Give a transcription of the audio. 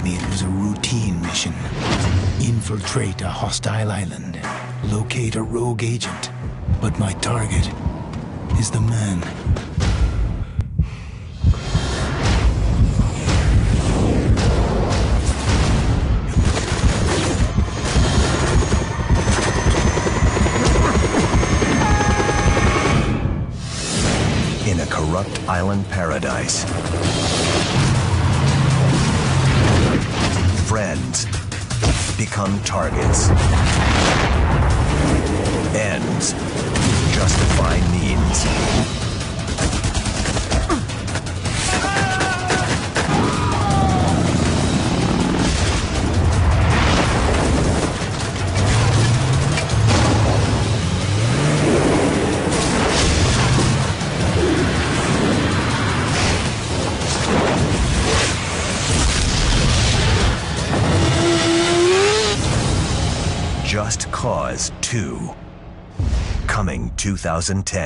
me it was a routine mission. Infiltrate a hostile island. Locate a rogue agent. But my target is the man. In a corrupt island paradise, friends become targets. Ends justify means. Just Cause 2, coming 2010.